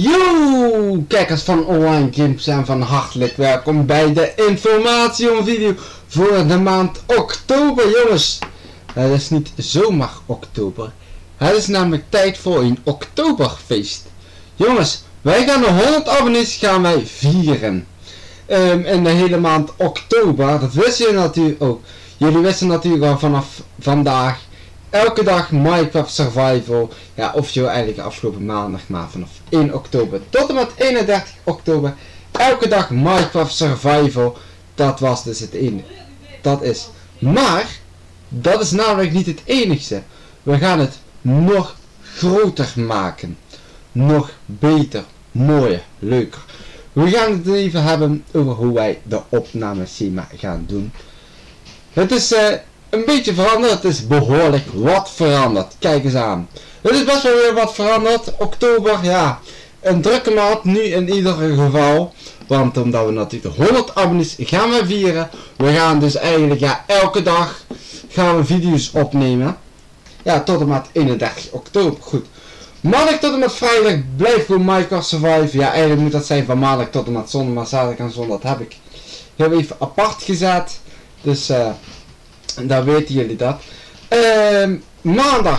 Yo, kijkers van Online Games en van hartelijk welkom bij de informatie video voor de maand oktober, jongens. Het is niet zomaar oktober, het is namelijk tijd voor een oktoberfeest. Jongens, wij gaan de 100 abonnees vieren. In de hele maand oktober, dat wisten jullie natuurlijk ook. Jullie wisten natuurlijk al vanaf vandaag. Elke dag Minecraft Survival. Ja, officieel eigenlijk afgelopen maandag, maar vanaf 1 oktober tot en met 31 oktober. Elke dag Minecraft Survival. Dat was dus het enige. Dat is. Maar, dat is namelijk niet het enigste. We gaan het nog groter maken. Nog beter, mooier, leuker. We gaan het even hebben over hoe wij de opnameschema gaan doen. Het is een beetje veranderd, het is behoorlijk wat veranderd. Kijk eens aan. Het is best wel weer wat veranderd. Oktober, ja, een drukke maand nu in ieder geval. Want omdat we natuurlijk de 100 abonnees gaan we vieren. We gaan dus eigenlijk, ja, elke dag gaan we video's opnemen. Ja, tot en met 31 oktober, goed. Maandag tot en met vrijdag blijft gewoon Minecraft Survive. Ja, eigenlijk moet dat zijn van maandag tot en met zondag, maar zaterdag en zondag heb ik heel even apart gezet. Dus dan weten jullie dat. Maandag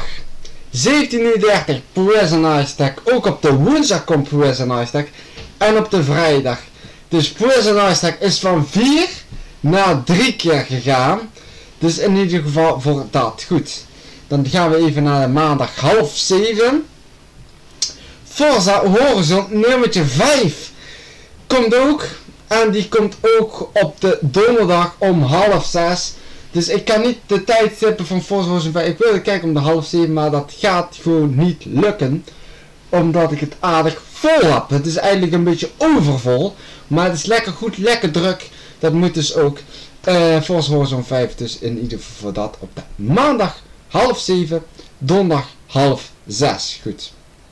17:30 Prison Ice ook op de woensdag komt Prison Ice en op de vrijdag. Dus Prison Ice is van 4 naar 3 keer gegaan. Dus in ieder geval voor dat. Goed. Dan gaan we even naar de maandag 6:30. Forza Horizon nummertje 5 komt ook. En die komt ook op de donderdag om 6:30. Dus ik kan niet de tijd tippen van Forza Horizon 5. Ik wilde kijken om de 6:30, maar dat gaat gewoon niet lukken. Omdat ik het aardig vol heb. Het is eigenlijk een beetje overvol. Maar het is lekker goed, lekker druk. Dat moet dus ook. Forza Horizon 5 dus in ieder geval voor dat op de maandag 6:30. Donderdag 5:30. Goed.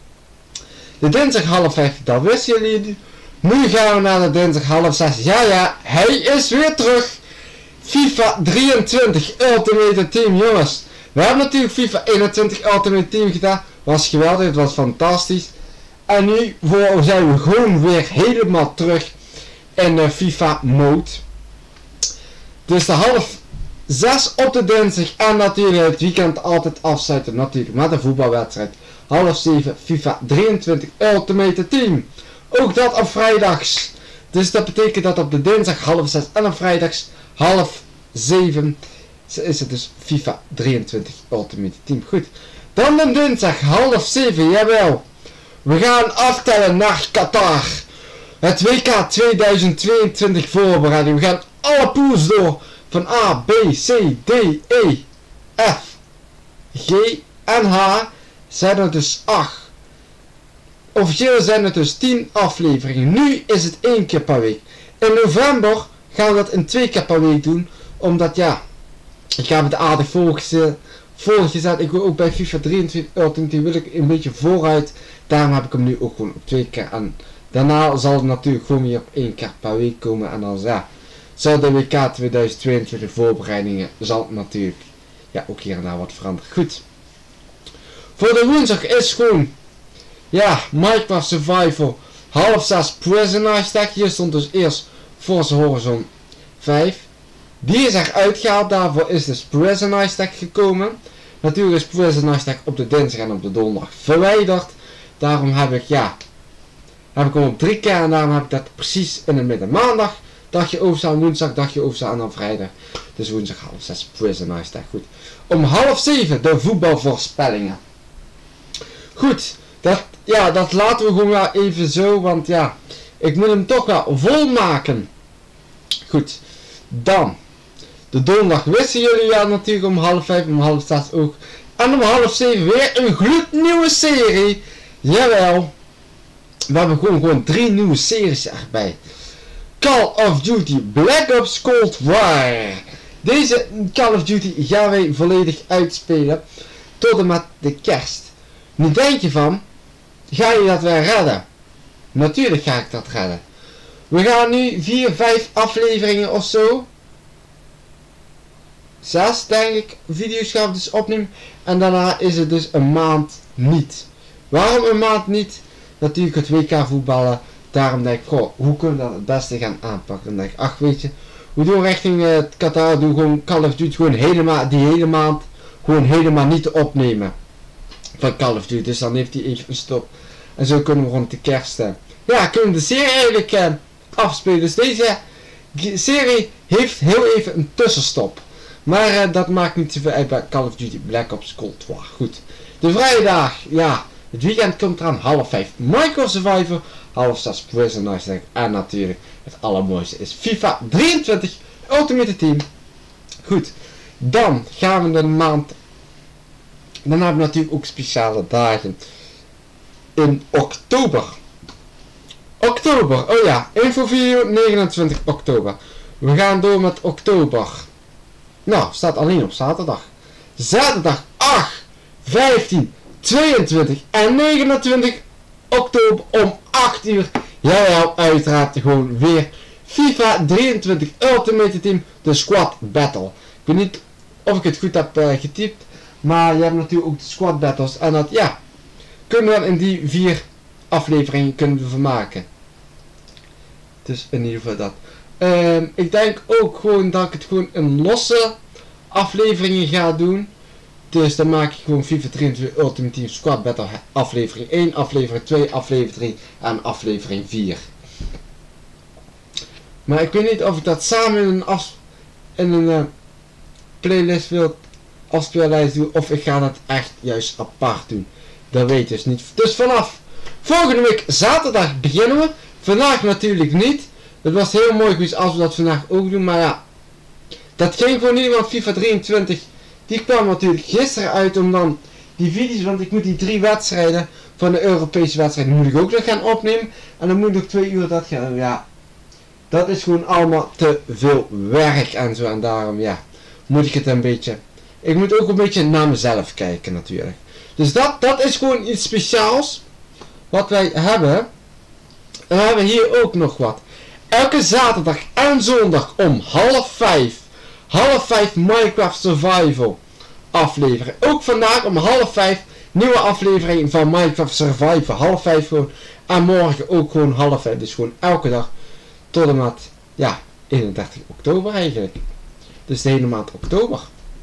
De dinsdag 5:30, dat wisten jullie. Nu gaan we naar de dinsdag 5:30. Ja, hij is weer terug. FIFA 23 Ultimate Team, jongens. We hebben natuurlijk FIFA 21 Ultimate Team gedaan. Was geweldig, het was fantastisch. En nu zijn we gewoon weer helemaal terug in de FIFA mode. Dus de 5:30 op de dinsdag en natuurlijk het weekend altijd afsluiten natuurlijk met een voetbalwedstrijd. 6:30 FIFA 23 Ultimate Team. Ook dat op vrijdags. Dus dat betekent dat op de dinsdag 6:30 en op vrijdags 6:30 is het dus FIFA 23 Ultimate Team. Goed. Dan de dinsdag 6:30. Jawel. We gaan aftellen naar Qatar. Het WK 2022 voorbereiding. We gaan alle pools door. Van A, B, C, D, E, F, G en H. Zijn er dus 8. Officieel zijn het dus 10 afleveringen. Nu is het 1 keer per week. In november gaan we dat in 2 keer per week doen. Omdat ja, ik heb het aardig voorgezet. Ik wil ook bij FIFA 23 Ultimate Team wil ik een beetje vooruit. Daarom heb ik hem nu ook gewoon op 2 keer. En daarna zal het natuurlijk gewoon weer op 1 keer per week komen. En dan ja, zal de WK 2022 voorbereidingen zal natuurlijk ja, ook hier en daar wat veranderen. Goed. Voor de woensdag is gewoon ja, Minecraft Survival 6:30 Prison Ice. Hier stond dus eerst Forza Horizon 5. Die is eruit gehaald, daarvoor is dus Prison Ice gekomen. Natuurlijk is Prison Ice op de dinsdag en op de donderdag verwijderd. Daarom heb ik hem op 3 keer en daarom heb ik dat precies in het midden. Maandag, dagje overstaan, woensdag, dagje overstaan en dan vrijdag. Dus woensdag 6:30 Prison Ice. Goed. Om 6:30 de voetbalvoorspellingen. Goed, dat laten we gewoon wel even zo, want ja, ik moet hem toch wel vol maken. Goed, dan, de donderdag wisten jullie ja natuurlijk om 5:30, om 6:30 ook. En om 6:30 weer een gloednieuwe serie. Jawel, we hebben gewoon 3 nieuwe series erbij. Call of Duty Black Ops Cold War. Deze Call of Duty gaan wij volledig uitspelen tot en met de kerst. Nu denk je van, ga je dat weer redden? Natuurlijk ga ik dat redden. We gaan nu 4, 5 afleveringen of zo. 6 denk ik, video's gaan we dus opnemen. En daarna is het dus een maand niet. Waarom een maand niet? natuurlijk het WK voetballen. Daarom denk ik, goh, hoe kunnen we dat het beste gaan aanpakken? Dan denk ik, ach weet je, we doen richting het Qatar, doen gewoon Call of Duty gewoon helemaal, die hele maand, gewoon helemaal niet te opnemen van Call of Duty. Dus dan heeft hij even een stop. En zo kunnen we rond de kerst, ja, kunnen we de serie eigenlijk afspelen. Dus deze serie heeft heel even een tussenstop. Maar dat maakt niet zoveel uit bij Call of Duty Black Ops Cold War. Goed. De vrijdag, ja, het weekend komt eraan, 4:30 Minecraft Survivor, 5:30 Prisoners, en natuurlijk het allermooiste is FIFA 23 Ultimate Team. Goed, dan gaan we de maand, dan hebben we natuurlijk ook speciale dagen in oktober. Oktober, oh ja, infovideo 29 oktober. We gaan door met oktober. Nou, staat alleen op zaterdag. Zaterdag 8, 15, 22 en 29 oktober om 8 uur. Ja, uiteraard gewoon weer FIFA 23 Ultimate Team, de Squad Battle. Ik weet niet of ik het goed heb getypt, maar je hebt natuurlijk ook de Squad Battles. En dat, ja, kunnen we in die 4 afleveringen kunnen we vermaken. Dus in ieder geval dat. Ik denk ook gewoon dat ik het gewoon in losse afleveringen ga doen. Dus dan maak ik gewoon FIFA 23 Ultimate Team Squad Battle aflevering 1, aflevering 2, aflevering 3 en aflevering 4. Maar ik weet niet of ik dat samen in een playlist wil afspeellijst doen, of ik ga dat echt juist apart doen. Dat weet ik dus niet. Dus vanaf volgende week zaterdag beginnen we. Vandaag natuurlijk niet. Het was heel mooi geweest als we dat vandaag ook doen, maar ja. Dat ging gewoon niet, want FIFA 23, die kwam natuurlijk gisteren uit om dan die video's, want ik moet die 3 wedstrijden van de Europese wedstrijden moet ik ook nog gaan opnemen. En dan moet ik nog 2 uur dat gaan doen, ja. Dat is gewoon allemaal te veel werk en zo, en daarom, ja, moet ik het een beetje, ik moet ook een beetje naar mezelf kijken natuurlijk. Dus dat is gewoon iets speciaals, wat wij hebben. En we hebben hier ook nog wat. Elke zaterdag en zondag om 4:30 Minecraft Survival aflevering. Ook vandaag om 4:30 nieuwe aflevering van Minecraft Survival. 4:30 gewoon. En morgen ook gewoon 4:30. Dus gewoon elke dag tot en met, ja, 31 oktober eigenlijk. Dus de hele maand oktober.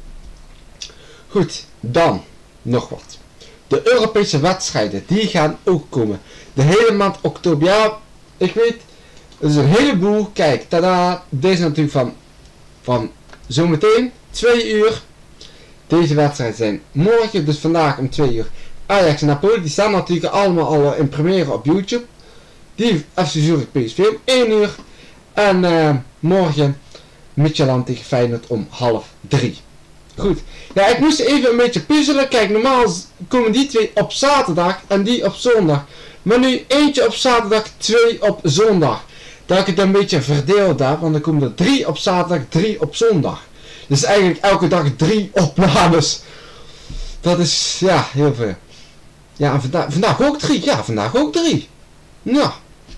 Goed, dan nog wat. De Europese wedstrijden, die gaan ook komen. De hele maand oktober. Ja, ik weet, er is een heleboel. Kijk, tada. Deze is natuurlijk van zometeen 2 uur. Deze wedstrijden zijn morgen, dus vandaag om 2 uur. Ajax en Napoli, die staan natuurlijk allemaal al in première op YouTube. Die FC Zurich PSV om 1 uur. En morgen Midtjylland tegen Feyenoord om 2:30. Goed. Ja, ik moest even een beetje puzzelen. Kijk, normaal komen die 2 op zaterdag en die op zondag. Maar nu eentje op zaterdag, 2 op zondag. Dat ik het een beetje verdeeld heb, want dan komen er 3 op zaterdag, 3 op zondag. Dus eigenlijk elke dag 3 opnames. Dat is, ja, heel veel. Ja, en vandaag ook 3. Ja, vandaag ook 3. Nou.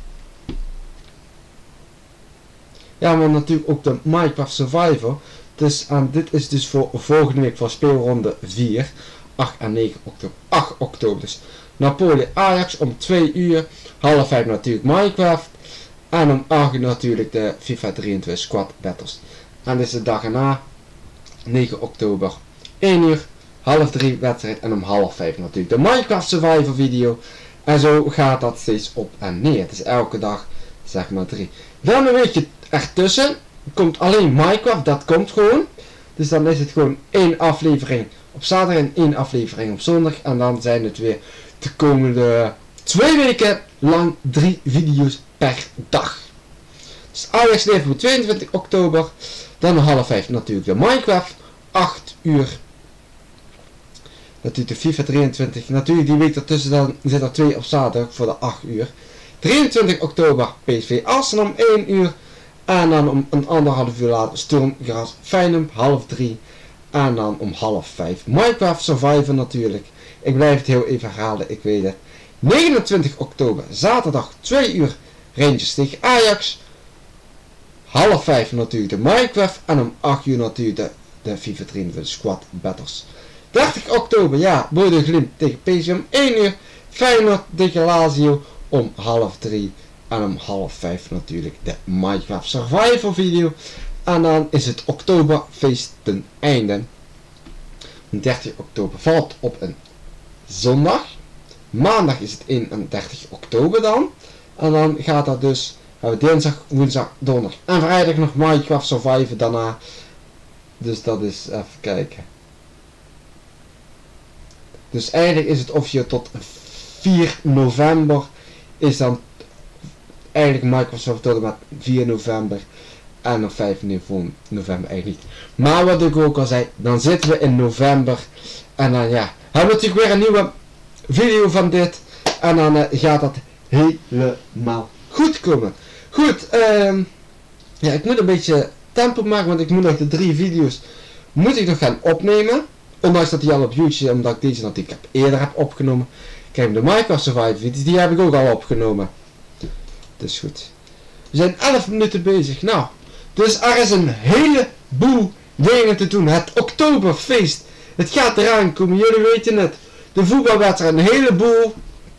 Ja, maar natuurlijk ook de Minecraft Survivor. Dus dit is dus voor volgende week voor speelronde 4. 8 en 9 oktober. 8 oktober dus. Napoli Ajax om 2 uur. 4:30 natuurlijk Minecraft. En om 8 uur natuurlijk de FIFA 23 Squad Battles. En dit is de dag erna. 9 oktober. 1 uur. 2:30 wedstrijd. En om 4:30 natuurlijk de Minecraft Survivor video. En zo gaat dat steeds op en neer. Het is elke dag zeg maar 3. Dan een weekje ertussen. Komt alleen Minecraft. Dat komt gewoon. Dus dan is het gewoon 1 aflevering op zaterdag en 1 aflevering op zondag. En dan zijn het weer de komende 2 weken lang 3 video's per dag. Dus Ajax leven op 22 oktober. Dan om 4:30 natuurlijk de Minecraft. 8 uur. Natuurlijk de FIFA 23. Natuurlijk die week ertussen dan zit er 2 op zaterdag voor de 8 uur. 23 oktober PSV Arsenal om 1 uur. En dan om een 1,5 uur later Sturm Graz Feyenoord 2:30. En dan om 4:30 Minecraft Survivor natuurlijk. Ik blijf het heel even herhalen, ik weet het. 29 oktober zaterdag 2 uur Rangers tegen Ajax. 4:30 natuurlijk de Minecraft. En om 8 uur natuurlijk de FIFA 23 Squad Battles. 30 oktober, ja, Bodø Glimt tegen PSV om 1 uur. Feyenoord tegen Lazio om 2:30 en om 4:30 natuurlijk de Minecraft Survival video. En dan is het Oktoberfeest ten einde. 30 oktober valt op een zondag. Maandag is het 31 oktober dan. En dan gaat dat dus, hebben we dinsdag, woensdag, donderdag en vrijdag nog Minecraft Survival daarna. Dus dat is, even kijken. Dus eigenlijk is het officieel tot 4 november is dan eigenlijk Minecraft Survival tot en met 4 november. En nog 5 november eigenlijk niet. Maar wat ik ook al zei, dan zitten we in november. En dan ja, hebben we natuurlijk weer een nieuwe video van dit. En dan gaat dat helemaal goed komen. Goed, ja, ik moet een beetje tempo maken, want ik moet nog de 3 video's moet ik nog gaan opnemen. Ondanks dat die al op YouTube zijn, omdat ik deze natuurlijk eerder heb opgenomen. Kijk, de Minecraft Survival video's, die heb ik ook al opgenomen. Dus goed. We zijn 11 minuten bezig. Nou, dus er is een heleboel dingen te doen. Het Oktoberfeest. Het gaat eraan komen. Jullie weten het. De voetbalwedstrijd. Een heleboel.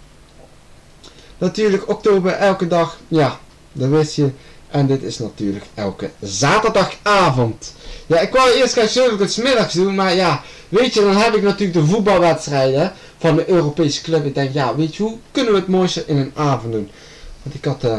Natuurlijk oktober elke dag. Ja, dat wist je. En dit is natuurlijk elke zaterdagavond. Ja, ik wou eerst graag zo het 's middags doen. Maar ja, weet je, dan heb ik natuurlijk de voetbalwedstrijden van de Europese club. Ik denk, ja, weet je, hoe kunnen we het mooiste in een avond doen? Want ik had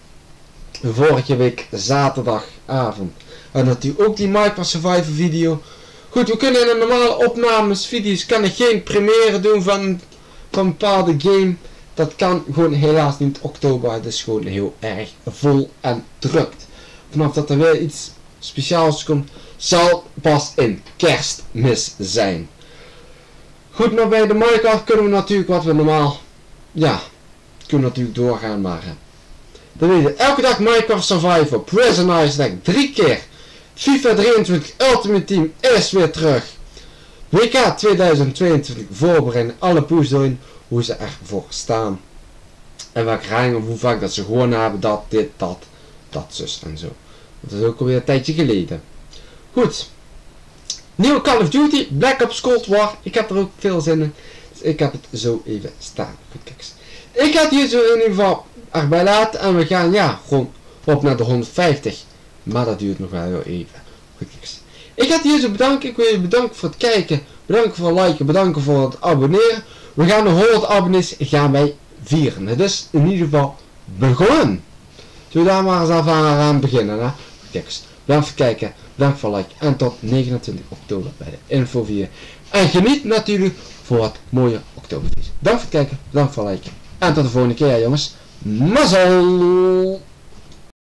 vorige week zaterdagavond. En natuurlijk ook die Minecraft Survival video. Goed, we kunnen in een normale opnames, video's, kan ik geen première doen van een bepaalde game. Dat kan gewoon helaas niet oktober. Het is gewoon heel erg vol en drukt. Vanaf dat er weer iets speciaals komt, zal pas in Kerstmis zijn. Goed, maar bij de Minecraft kunnen we natuurlijk wat we normaal, ja, kunnen we natuurlijk doorgaan, maar dan weet je, elke dag Minecraft Survival, Prison Island 3 keer. FIFA 23 Ultimate Team is weer terug. WK 2022 voorbereiden, alle poes erin, hoe ze ervoor staan. En welke rangen, hoe vaak dat ze gewonnen hebben, dat, dit, dat, zus en zo. Dat is ook alweer een tijdje geleden. Goed. Nieuwe Call of Duty, Black Ops Cold War. Ik heb er ook veel zin in. Dus ik heb het zo even staan. Goed, kijk eens. Ik ga het hier zo in ieder geval erbij laten. En we gaan, ja, gewoon op naar de 150. Maar dat duurt nog wel heel even. Goed, kijk eens. Ik ga het hier zo bedanken. Ik wil je bedanken voor het kijken. Bedanken voor het liken. Bedanken voor het abonneren. We gaan de 100 abonnees gaan wij vieren. Dus in ieder geval begonnen. Zullen we daar maar eens aan beginnen. Hè? Kijk eens. Bedankt voor het kijken. Bedankt voor het liken. En tot 29 oktober bij de info 4. En geniet natuurlijk voor het mooie oktoberfeest. Bedankt voor het kijken. Bedankt voor het liken. En tot de volgende keer, jongens. Mazzel!